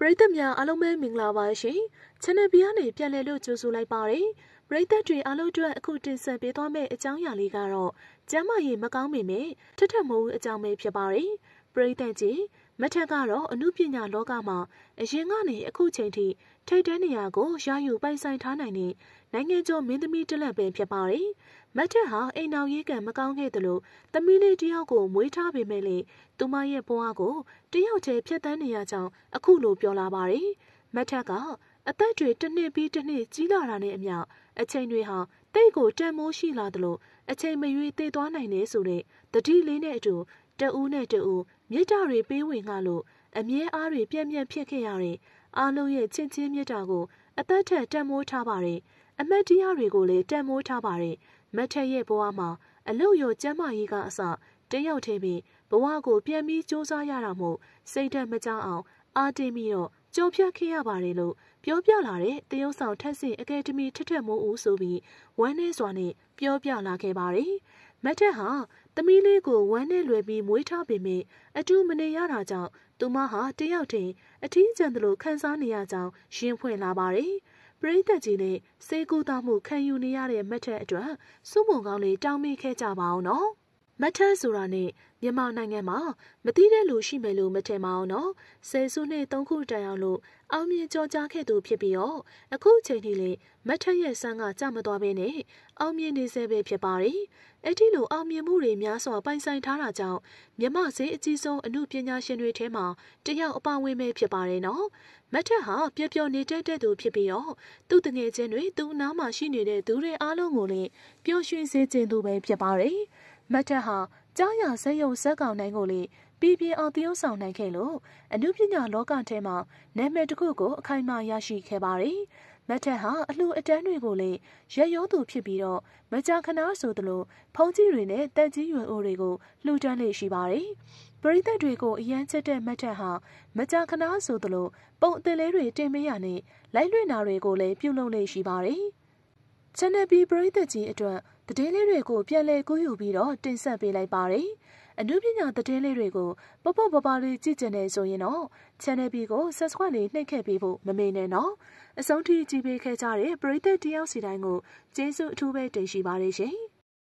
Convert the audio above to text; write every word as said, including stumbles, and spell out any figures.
ရိသတ်များအားလုံးပဲမင်္ဂလာပါရှင်။ Channel ပြကနေပြန်လည်လို့ကြိုဆိုလိုက်ပါတယ်။ပရိသတ်တွေအားလုံးအတွက်အခုတင်ဆက်ပေးသွားမယ့်အကြောင်းအရာလေးကတော့ကျမ်းမာရေးမကောင်းပေမဲ့ထထမိုးအကြောင်းပဲဖြစ်ပါတယ်။ပရိသတ်ကြီးမထက်ကတော့အမှုပညာလောကမှာအရင်ကနေအခုချိန်ထိထိတ်တဲ့နေရာကိုရယူပိုင်ဆိုင်ထားနိုင်တဲ့နိုင်ငံကျော်မင်းသမီးတစ်လက်ပဲဖြစ်ပါတယ်။မထက်ဟာအိမ်နောက်ရေးကံမကောင်းခဲ့သလိုသမီးလေးတယောက်ကိုမွေးထားပေမဲ့လေသူမရဲ့ဘဝကိုတယောက်တည်းဖြတ်သန်းနေရကြောင်းအခုလိုပြောလာပါတယ်။မထက်ကအသက်တွေတစ်နှစ်ပြီးတစ်နှစ်ကြီးလာတာနဲ့အမျှအချိန်တွေဟာတိတ်ကိုတန်မိုးရှိလာသလိုအချိန်မရွေးသိသွားနိုင်တယ်ဆိုတဲ့တတိလေးနဲ့အတူတဦးနဲ့တဦးမြေတားတွေပေးဝင်ငှလို့အမြဲအားတွေပြည့်ပြည့်ဖြစ်ခဲ့ရတဲ့အားလုံးရဲ့ချစ်ချင်းမြတ်တာကိုအသက်ထက်တန်မိုးထားပါတယ်။အမတ်တရားတွေကိုလည်းတန်မိုးထားပါတယ်။မထက်ရဲ့ဘဝမှာအလုတ်ရောကျမ်းမာရေးကအစတယောက်တည်းပြီးဘဝကိုပြန်ပြီးစူးစမ်းရတာမို့စိတ်ဓာတ်မကြအောင်အားတင်းပြီးတော့ကြော်ဖြတ်ခဲ့ရပါတယ်လို့ပြောပြလာတဲ့တရုတ်ဆောင်ထက်ဆင့်အကယ်ဒမီထက်ထက်မိုးဦးဆိုပြီးဝမ်းနဲ့စွာနဲ့ပြောပြလာခဲ့ပါတယ်။မထက်ဟာသမီးလေးကိုဝမ်းနဲ့လွယ်ပြီးမွေးထားပေမဲ့အတူမနေရတာကြောင့်သူမဟာတယောက်တည်းအထီးကျန်သလိုခံစားနေရကြောင်းရှင်းဖွင့်လာပါတယ်။ပရိသတ်ကြီးနဲ့စေကူတာမှုခံယူနေရတဲ့မထက်အတွက်စုမုံကောင်းလေးတောင်းမိခဲ့ကြပါအောင်နော်။မထက်ဆိုတာနဲ့မြန်မာနိုင်ငံမှာမသိတဲ့လူရှိမယ်လို့မထင်ပါအောင်နော်ဆယ်စုနှစ်သုံးခုတန်အောင်လို့အောင်မြင်ကြော်ကြားခဲ့သူဖြစ်ပြီးတော့အခုချိန်ထိလေမထက်ရဲ့ဆန်းကကြမသွားဘဲနဲ့အောင်မြင်နေစေပဲဖြစ်ပါတယ်အဲ့ဒီလိုအောင်မြင်မှုတွေများစွာပိုင်ဆိုင်ထားတာကြောင့်မြမဈေးအကြီးဆုံးအမှုပညာရှင်တွေထဲမှာတယောက်အပါဝင်ပဲဖြစ်ပါတယ်နော်မထက်ဟာပျော်ပျော်နေတတ်တဲ့သူဖြစ်ပြီးတော့သူ့တငယ်ချင်းတွေသူ့အနားမှာရှိနေတဲ့သူတွေအားလုံးကိုလည်းပျော်ရွှင်စေခြင်းသူပဲဖြစ်ပါတယ်မထက်ဟာကြားရဇက်ယုံဇက်ကောင်နိုင်ကိုလေပြည်ပြင်းအောင်တရုပ်ဆောင်နိုင်ခဲ့လို့အနုပညာလောကထဲမှာနာမည်တစ်ခုကိုအခိုင်အမာရရှိခဲ့ပါတယ်။မထက်ဟာအလှအတန်းတွေကိုလေရက်ရောသူဖြစ်ပြီးတော့မကြာခဏဆိုသလိုဖုံးကြီးတွေနဲ့တက်ကြီးရွယ်အိုတွေကိုလှူဒန်းလေရှိပါတယ်။ပရိသတ်တွေကိုအရန်ချက်တဲ့မထက်ဟာမကြာခဏဆိုသလိုပုံအသစ်လေးတွေတင်ပေးရနဲ့လိုက်လွှင့်တာတွေကိုလည်းပြုလုပ်လေရှိပါတယ်။ Channel B ပရိသတ်ကြီးအတွက်သတင်းလေးတွေကိုပြန်လည်ကူးယူပြီးတော့တင်ဆက်ပေးလိုက်ပါတယ်။အနုပညာသတင်းလေးတွေကိုပပပပလေးကြည့်ကြနေဆိုရင်တော့ Channel B ကို Subscribe လေးနှိပ်ခဲ့ပေးဖို့မမေ့နဲ့နော်။အဆုံးထိကြည့်ပေးခဲ့ကြတဲ့ပရိသတ်တယောက်စီတိုင်းကိုကျေးဇူးအထူးပဲတင်ရှိပါတယ်ရှင်။